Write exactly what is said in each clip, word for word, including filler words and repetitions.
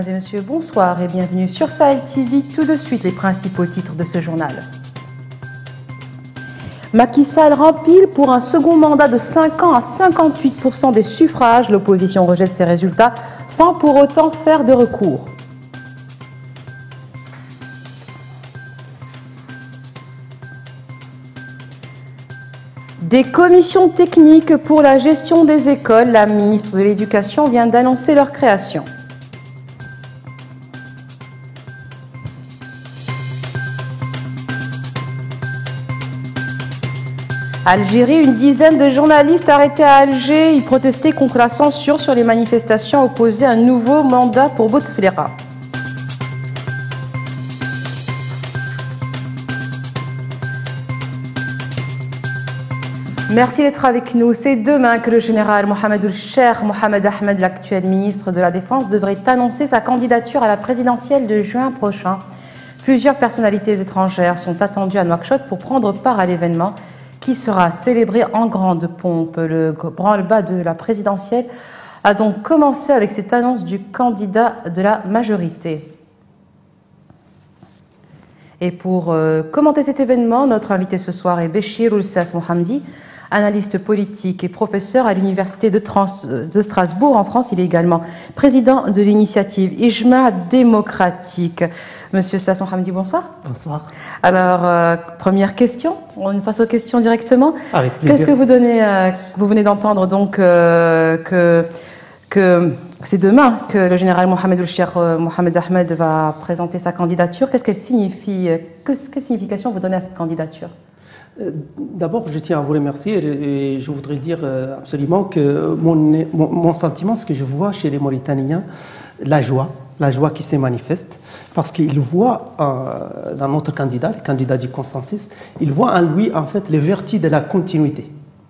Mesdames et messieurs, bonsoir et bienvenue sur Sahel T V. Tout de suite, les principaux titres de ce journal. Macky Sall rempile pour un second mandat de cinq ans à cinquante-huit pour cent des suffrages. L'opposition rejette ces résultats sans pour autant faire de recours. Des commissions techniques pour la gestion des écoles. La ministre de l'Éducation vient d'annoncer leur création. Algérie, une dizaine de journalistes arrêtés à Alger. Ils protestaient contre la censure sur les manifestations opposées à un nouveau mandat pour Bouteflika. Merci d'être avec nous. C'est demain que le général Mohamed Ould-Cheikh Mohamed Ahmed, l'actuel ministre de la Défense, devrait annoncer sa candidature à la présidentielle de juin prochain. Plusieurs personnalités étrangères sont attendues à Nouakchott pour prendre part à l'événement qui sera célébré en grande pompe. Le branle-bas de la présidentielle a donc commencé avec cette annonce du candidat de la majorité. Et pour euh, commenter cet événement, notre invité ce soir est Béchir Oulsas Mohamdi, analyste politique et professeur à l'Université de, de Strasbourg en France. Il est également président de l'initiative Ijma démocratique. Monsieur Oulsas Mohamdi, bonsoir. Bonsoir. Alors, euh, première question, on passe aux questions directement. Avec plaisir. Qu'est-ce que vous, donnez, euh, vous venez d'entendre donc euh, que, que c'est demain que le général Mohamed Ould-Cheikh euh, Mohamed Ahmed va présenter sa candidature. Qu'est-ce qu'elle signifie, que, quelle signification vous donnez à cette candidature? D'abord, je tiens à vous remercier et je voudrais dire absolument que mon, mon, mon sentiment, ce que je vois chez les Mauritaniens, la joie, la joie qui se manifeste, parce qu'ils voient euh, dans notre candidat, le candidat du consensus, ils voient en lui en fait les vertus de la continuité.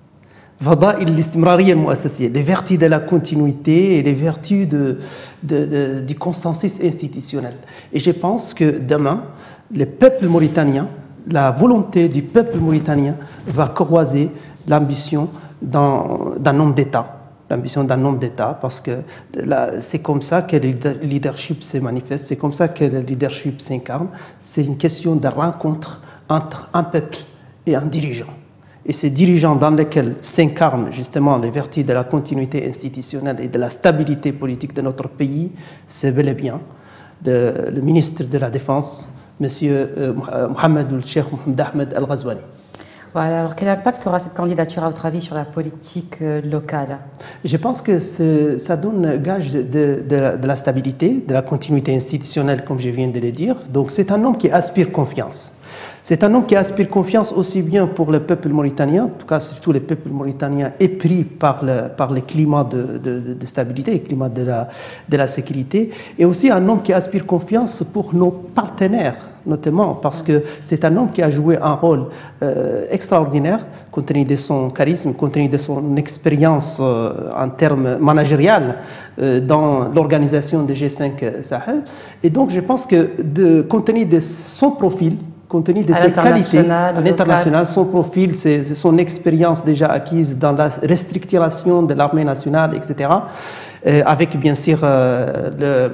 Les vertus de la continuité et les vertus de, de, de, du consensus institutionnel. Et je pense que demain, le peuple mauritanien, la volonté du peuple mauritanien va croiser l'ambition d'un homme d'État, l'ambition d'un homme d'État, parce que c'est comme ça que le leadership se manifeste, c'est comme ça que le leadership s'incarne. C'est une question de rencontre entre un peuple et un dirigeant. Et ces dirigeants dans lesquels s'incarnent justement les vertus de la continuité institutionnelle et de la stabilité politique de notre pays, c'est bel et bien de, le ministre de la Défense, Monsieur euh, Mohamed Ould-Cheikh Mohamed Ahmed Al-Ghazouani. Voilà, alors quel impact aura cette candidature à votre avis sur la politique euh, locale? Je pense que ça donne gage de, de, de, la, de la stabilité, de la continuité institutionnelle, comme je viens de le dire. Donc c'est un homme qui aspire confiance. C'est un homme qui aspire confiance aussi bien pour le peuple mauritanien, en tout cas surtout le peuple mauritanien épris par le, par le climat de, de, de stabilité, le climat de la, de la sécurité, et aussi un homme qui aspire confiance pour nos partenaires, notamment parce que c'est un homme qui a joué un rôle euh, extraordinaire, compte tenu de son charisme, compte tenu de son expérience euh, en termes managériels euh, dans l'organisation de G cinq Sahel. Et donc je pense que de, compte tenu de son profil, compte tenu de ses qualités à l'international, son profil, c'est son expérience déjà acquise dans la restructuration de l'armée nationale, et cetera, euh, avec bien sûr euh,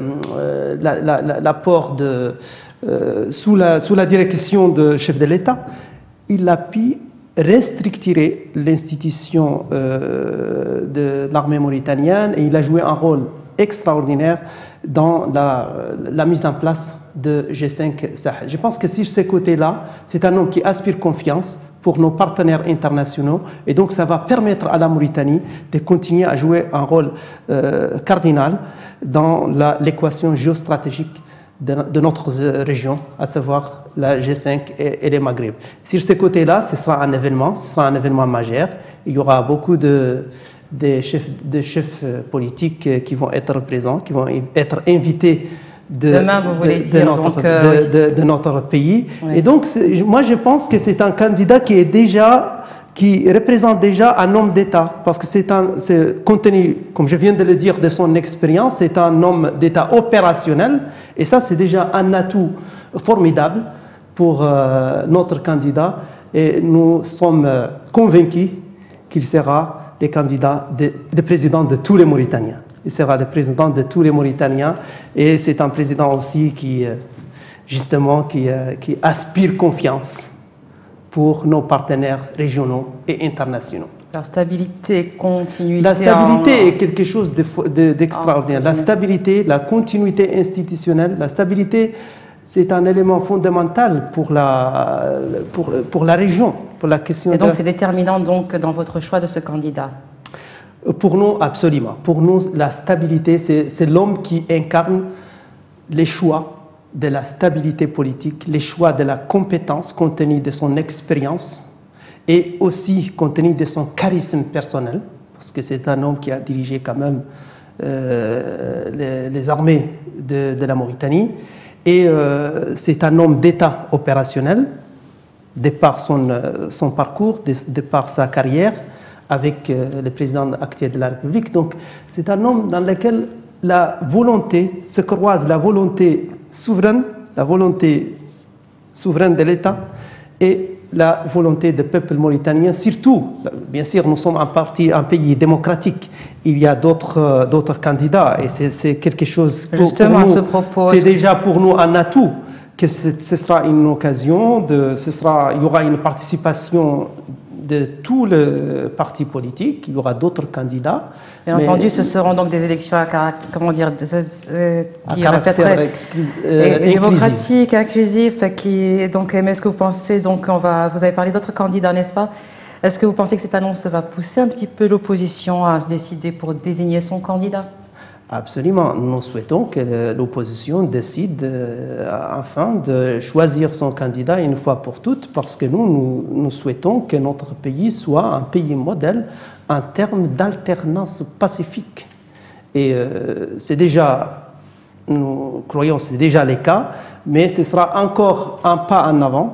l'apport de euh, sous, la, sous la direction de chef de l'État, il a pu restructurer l'institution euh, de l'armée mauritanienne et il a joué un rôle extraordinaire dans la, la mise en place de G cinq Sahel. Je pense que sur ce côté-là, c'est un homme qui aspire confiance pour nos partenaires internationaux et donc ça va permettre à la Mauritanie de continuer à jouer un rôle euh, cardinal dans l'équation géostratégique de, de notre région, à savoir la G cinq et, et les Maghreb. Sur ce côté-là, ce sera un événement, ce sera un événement majeur. Il y aura beaucoup de des chefs, de chefs politiques qui vont être présents, qui vont être invités de, Demain, vous voulez de, dire, de, notre, donc, euh, de, de, de notre pays. Oui. Et donc, moi, je pense que c'est un candidat qui est déjà, qui représente déjà un homme d'État, parce que c'est un, compte tenu, comme je viens de le dire, de son expérience, c'est un homme d'État opérationnel, et ça, c'est déjà un atout formidable pour euh, notre candidat, et nous sommes euh, convaincus qu'il sera le candidat de, de président de tous les Mauritaniens. Il sera le président de tous les Mauritaniens et c'est un président aussi qui, justement, qui, qui aspire confiance pour nos partenaires régionaux et internationaux. La stabilité, continuité... La stabilité en... est quelque chose d'extraordinaire. De, de, la stabilité, la continuité institutionnelle, la stabilité, c'est un élément fondamental pour la, pour, pour la région, pour la question. Et donc de... c'est déterminant donc dans votre choix de ce candidat? Pour nous, absolument. Pour nous, la stabilité, c'est l'homme qui incarne les choix de la stabilité politique, les choix de la compétence compte tenu de son expérience et aussi compte tenu de son charisme personnel, parce que c'est un homme qui a dirigé quand même euh, les, les armées de, de la Mauritanie, et euh, c'est un homme d'État opérationnel, de par son, euh, son parcours, de, de par sa carrière, avec euh, le président actuel de la République. Donc c'est un homme dans lequel la volonté se croise, la volonté souveraine, la volonté souveraine de l'État et la volonté du peuple mauritanien. Surtout, bien sûr, nous sommes un, parti, un pays démocratique, il y a d'autres euh, d'autres candidats et c'est quelque chose pour, Justement, pour ce propos, c'est déjà pour nous un atout, que ce sera une occasion, de, ce sera, il y aura une participation de tous les partis politiques, il y aura d'autres candidats. Bien mais entendu, ce seront donc des élections à caractère, comment dire, euh, qui à caractère euh, démocratique, inclusif, qui donc, mais est-ce que vous pensez, donc on va, vous avez parlé d'autres candidats, n'est-ce pas? Est-ce que vous pensez que cette annonce va pousser un petit peu l'opposition à se décider pour désigner son candidat? Absolument. Nous souhaitons que l'opposition décide euh, enfin de choisir son candidat une fois pour toutes, parce que nous, nous, nous souhaitons que notre pays soit un pays modèle en termes d'alternance pacifique. Et euh, c'est déjà, nous croyons, c'est déjà le cas, mais ce sera encore un pas en avant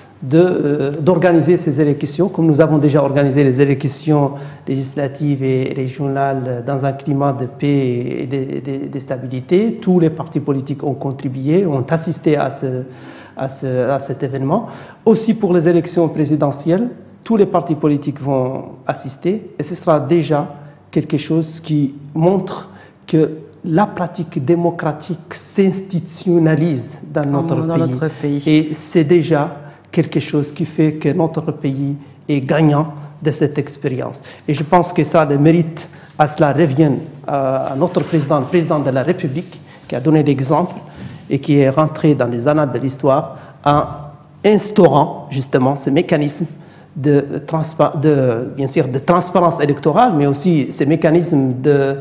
d'organiser euh, ces élections, comme nous avons déjà organisé les élections législatives et régionales dans un climat de paix et de, de, de stabilité. Tous les partis politiques ont contribué, ont assisté à, ce, à, ce, à cet événement. Aussi pour les élections présidentielles, tous les partis politiques vont assister et ce sera déjà quelque chose qui montre que la pratique démocratique s'institutionnalise dans, notre, dans pays. notre pays. Et c'est déjà quelque chose qui fait que notre pays est gagnant de cette expérience. Et je pense que ça, le mérite à cela revient à notre président, le président de la République, qui a donné l'exemple et qui est rentré dans les annales de l'histoire en instaurant justement ce mécanisme de, de, bien sûr, de transparence électorale, mais aussi ce mécanisme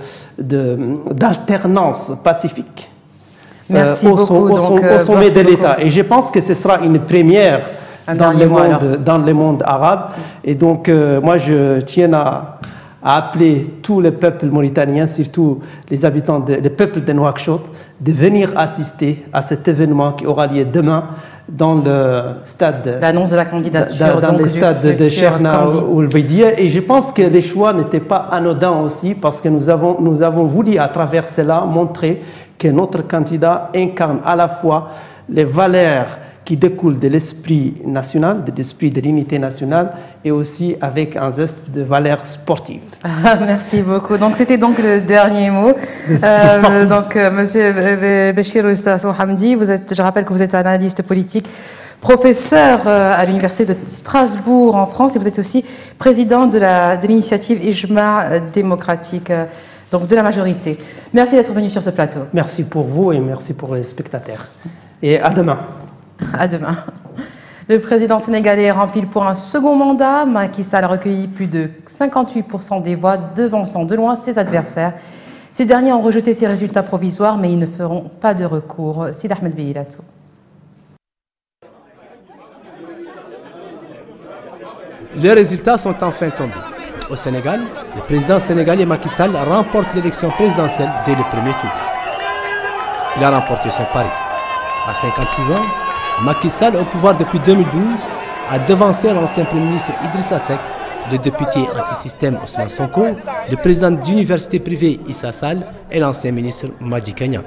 d'alternance pacifique. Merci euh, au, beaucoup, au, donc, au sommet de l'État. beaucoup. Et je pense que ce sera une première dans le, monde, dans le monde arabe. Et donc, euh, moi, je tiens à, à appeler tous les peuples mauritaniens, surtout les habitants, de, les peuples de Nouakchott, de venir assister à cet événement qui aura lieu demain dans le stade, l'annonce de la candidature, dans, dans donc, le stade de, de Cherna Oulbeidia. Et je pense que les choix n'étaient pas anodins aussi, parce que nous avons, nous avons voulu à travers cela montrer que notre candidat incarne à la fois les valeurs qui découlent de l'esprit national, de l'esprit de l'unité nationale, et aussi avec un geste de valeurs sportives. Ah, merci beaucoup. Donc c'était donc le dernier mot. Euh, donc euh, Monsieur Béchir Oussas-Mohamdi, vous êtes, je rappelle que vous êtes analyste politique, professeur euh, à l'université de Strasbourg en France, et vous êtes aussi président de l'initiative Ijma démocratique, euh, donc de la majorité. Merci d'être venu sur ce plateau. Merci pour vous et merci pour les spectateurs. Et à demain. À demain. Le président sénégalais remplit pour un second mandat. Macky Sall a recueilli plus de cinquante-huit pour cent des voix, devançant de loin ses adversaires. Ces derniers ont rejeté ces résultats provisoires, mais ils ne feront pas de recours. Sid Ahmed Behilatou. Les résultats sont enfin tombés. Au Sénégal, le président sénégalais Macky Sall remporte l'élection présidentielle dès le premier tour. Il a remporté son pari. À cinquante-six ans, Macky Sall, au pouvoir depuis deux mille douze, a devancé l'ancien Premier ministre Idrissa Seck, le député anti-système Ousmane Sonko, le président d'université privée Issa Sall et l'ancien ministre Madi Kenya.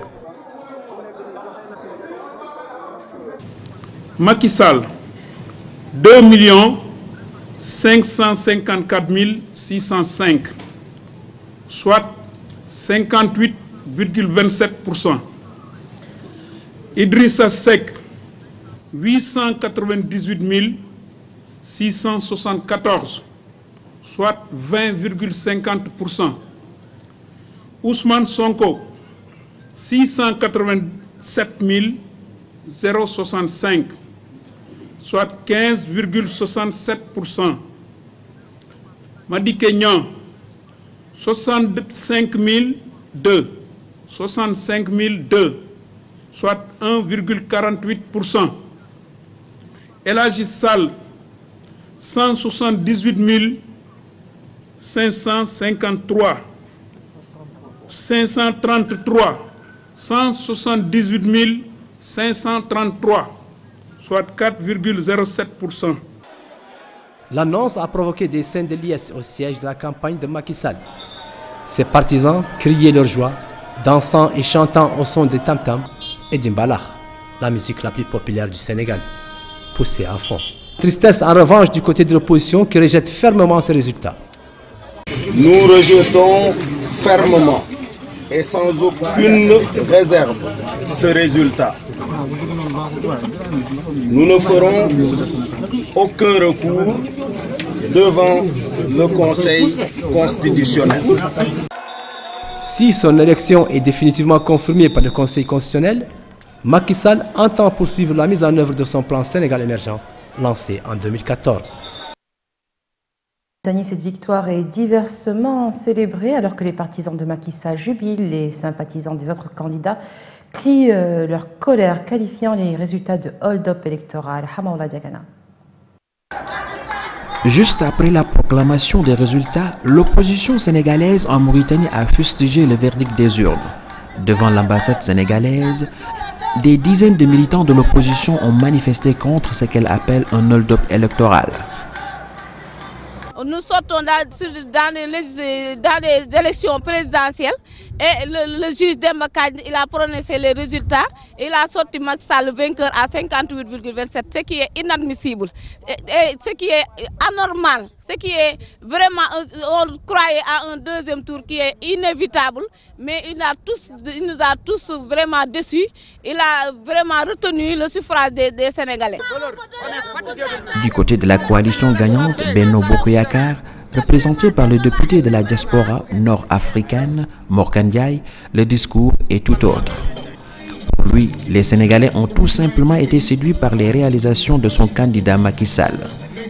Macky Sall, deux millions cinq cent cinquante-quatre mille six cent cinq, soit cinquante-huit virgule vingt-sept pour cent. Idrissa Seck, huit cent quatre-vingt-dix-huit mille six cent soixante-quatorze, soit vingt virgule cinquante pour cent. Ousmane Sonko, six cent quatre-vingt-sept mille soixante-cinq, soit quinze virgule soixante-sept pour cent. Madické Niang, soixante-cinq mille deux, soixante-cinq mille deux, soit un virgule quarante-huit pour cent. El Hadji Sall, cent soixante-dix-huit mille cinq cent cinquante-trois, cinq cent trente-trois, cent soixante-dix-huit mille cinq cent trente-trois, soit quatre virgule zéro sept pour cent. L'annonce a provoqué des scènes de liesse au siège de la campagne de Macky Sall. Ses partisans criaient leur joie, dansant et chantant au son des tam-tams et d'imbalach, la musique la plus populaire du Sénégal, poussée à fond. Tristesse en revanche du côté de l'opposition qui rejette fermement ces résultats. Nous rejetons fermement et sans aucune réserve ce résultat. Nous ne ferons aucun recours devant le Conseil constitutionnel. Si son élection est définitivement confirmée par le Conseil constitutionnel, Macky Sall entend poursuivre la mise en œuvre de son plan Sénégal émergent, lancé en deux mille quatorze. Cette victoire est diversement célébrée alors que les partisans de Macky Sall jubilent, les sympathisants des autres candidats crient euh, leur colère, qualifiant les résultats de hold-up électoral. Hamaoula Diagana. Juste après la proclamation des résultats, l'opposition sénégalaise en Mauritanie a fustigé le verdict des urnes. Devant l'ambassade sénégalaise, des dizaines de militants de l'opposition ont manifesté contre ce qu'elle appelle un hold-up électoral. Nous sortons dans, dans, les, dans les élections présidentielles et le, le juge Demba Kandji, il a prononcé les résultats. Il a sorti Macky Sall vainqueur à cinquante-huit virgule vingt-sept, ce qui est inadmissible, et, et ce qui est anormal, ce qui est vraiment, on croyait à un deuxième tour qui est inévitable, mais il, a tous, il nous a tous vraiment déçus. Il a vraiment retenu le suffrage des, des Sénégalais. Du côté de la coalition gagnante, Benno Bokk Yakaar, représenté par le député de la diaspora nord-africaine, Morgan Ndiaye, le discours est tout autre. Pour lui, les Sénégalais ont tout simplement été séduits par les réalisations de son candidat Macky Sall.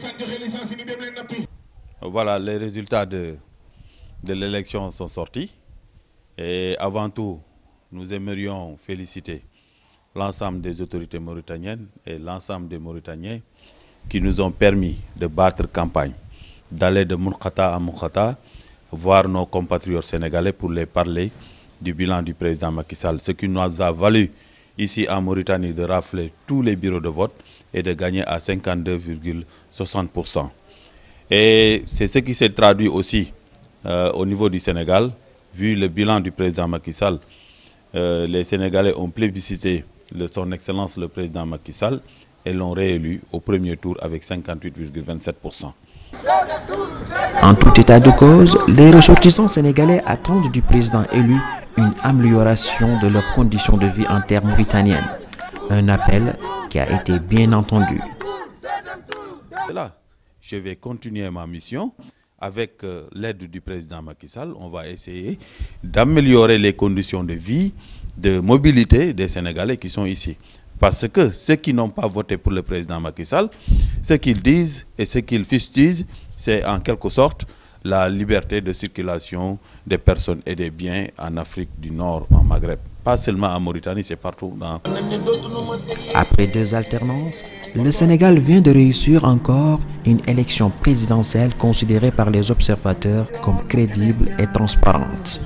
Voilà, les résultats de, de l'élection sont sortis. Et avant tout, nous aimerions féliciter l'ensemble des autorités mauritaniennes et l'ensemble des Mauritaniens qui nous ont permis de battre campagne, d'aller de Mounkhata à Mounkhata, voir nos compatriotes sénégalais pour les parler du bilan du président Macky Sall, ce qui nous a valu ici en Mauritanie de rafler tous les bureaux de vote et de gagner à cinquante-deux virgule soixante pour cent. Et c'est ce qui s'est traduit aussi euh, au niveau du Sénégal, vu le bilan du président Macky Sall. Euh, les Sénégalais ont plébiscité le, son Excellence le président Macky Sall et l'ont réélu au premier tour avec cinquante-huit virgule vingt-sept pour cent. En tout état de cause, les ressortissants sénégalais attendent du président élu une amélioration de leurs conditions de vie en terre mauritanienne. Un appel qui a été bien entendu. Là, je vais continuer ma mission. Avec euh, l'aide du président Macky Sall, on va essayer d'améliorer les conditions de vie, de mobilité des Sénégalais qui sont ici. Parce que ceux qui n'ont pas voté pour le président Macky Sall, ce qu'ils disent et ce qu'ils fustigent, c'est en quelque sorte la liberté de circulation des personnes et des biens en Afrique du Nord, en Maghreb. Pas seulement en Mauritanie, c'est partout dans... Après deux alternances, le Sénégal vient de réussir encore une élection présidentielle considérée par les observateurs comme crédible et transparente.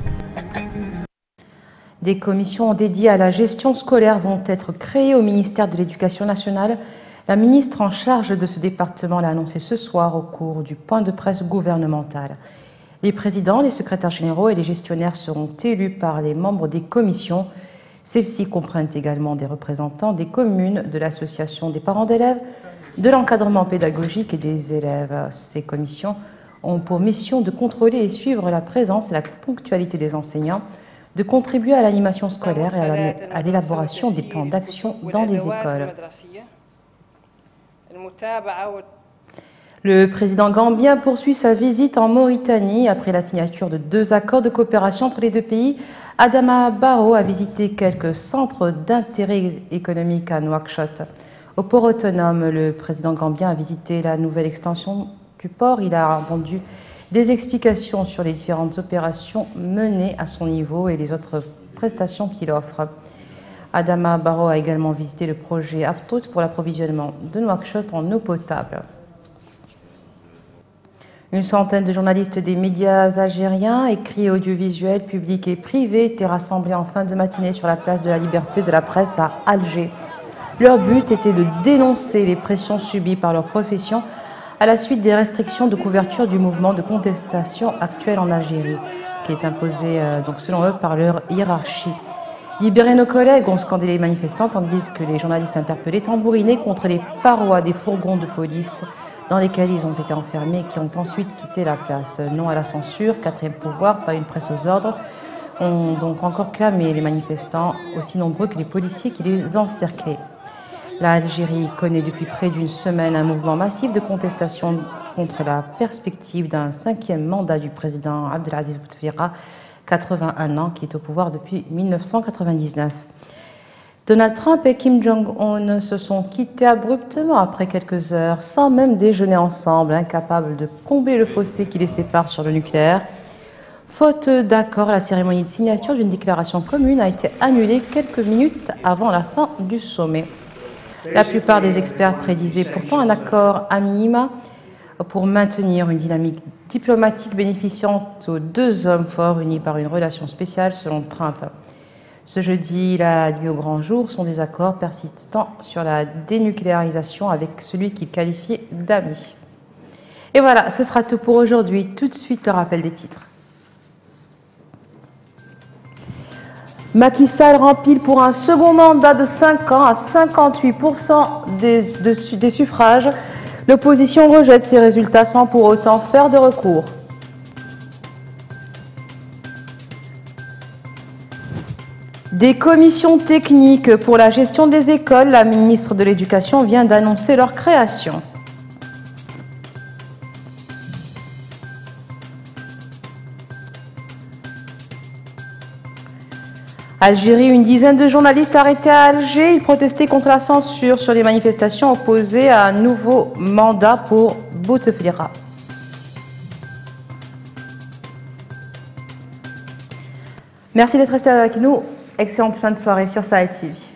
Des commissions dédiées à la gestion scolaire vont être créées au ministère de l'Éducation nationale. La ministre en charge de ce département l'a annoncé ce soir au cours du point de presse gouvernemental. Les présidents, les secrétaires généraux et les gestionnaires seront élus par les membres des commissions. Celles-ci comprennent également des représentants des communes, de l'association des parents d'élèves, de l'encadrement pédagogique et des élèves. Ces commissions ont pour mission de contrôler et suivre la présence et la ponctualité des enseignants, de contribuer à l'animation scolaire et à l'élaboration des plans d'action dans les écoles. Le président gambien poursuit sa visite en Mauritanie. Après la signature de deux accords de coopération entre les deux pays, Adama Barrow a visité quelques centres d'intérêt économique à Nouakchott. Au port autonome, le président gambien a visité la nouvelle extension du port. Il a entendu des explications sur les différentes opérations menées à son niveau et les autres prestations qu'il offre. Adama Barrow a également visité le projet Aftout pour l'approvisionnement de Nouakchott en eau potable. Une centaine de journalistes des médias algériens, écrits, audiovisuels, publics et privés, étaient rassemblés en fin de matinée sur la place de la liberté de la presse à Alger. Leur but était de dénoncer les pressions subies par leur profession à la suite des restrictions de couverture du mouvement de contestation actuel en Algérie, qui est imposé, euh, donc selon eux, par leur hiérarchie. Libérer nos collègues ont scandé les manifestants, tandis que les journalistes interpellés tambourinaient contre les parois des fourgons de police dans lesquels ils ont été enfermés et qui ont ensuite quitté la place. Non à la censure, quatrième pouvoir, pas une presse aux ordres, ont donc encore clamé les manifestants, aussi nombreux que les policiers qui les encerclaient. L'Algérie connaît depuis près d'une semaine un mouvement massif de contestation contre la perspective d'un cinquième mandat du président Abdelaziz Bouteflika, quatre-vingt-un ans, qui est au pouvoir depuis mille neuf cent quatre-vingt-dix-neuf. Donald Trump et Kim Jong-un se sont quittés abruptement après quelques heures, sans même déjeuner ensemble, incapables de combler le fossé qui les sépare sur le nucléaire. Faute d'accord, la cérémonie de signature d'une déclaration commune a été annulée quelques minutes avant la fin du sommet. La plupart des experts prédisaient pourtant un accord à minima pour maintenir une dynamique diplomatique bénéficiant aux deux hommes forts unis par une relation spéciale selon Trump. Ce jeudi, il a dit au grand jour son désaccord persistant sur la dénucléarisation avec celui qu'il qualifiait d'ami. Et voilà, ce sera tout pour aujourd'hui. Tout de suite, le rappel des titres. Macky Sall rempile pour un second mandat de cinq ans à cinquante-huit pour cent des, de, des suffrages. L'opposition rejette ces résultats sans pour autant faire de recours. Des commissions techniques pour la gestion des écoles, la ministre de l'Éducation vient d'annoncer leur création. Algérie, une dizaine de journalistes arrêtés à Alger. Ils protestaient contre la censure sur les manifestations opposées à un nouveau mandat pour Bouteflika. Merci d'être resté avec nous. Excellente fin de soirée sur Sahel T V.